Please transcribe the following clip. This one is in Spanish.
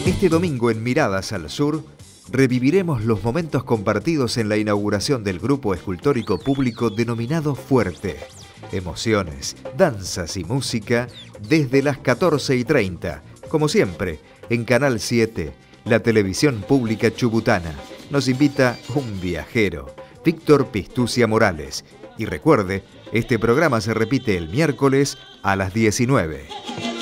Este domingo en Miradas al Sur, reviviremos los momentos compartidos en la inauguración del grupo escultórico público denominado Fuerte. Emociones, danzas y música desde las 14:30, como siempre, en Canal 7, la televisión pública chubutana. Nos invita un viajero, Víctor Pistucia Morales. Y recuerde, este programa se repite el miércoles a las 19.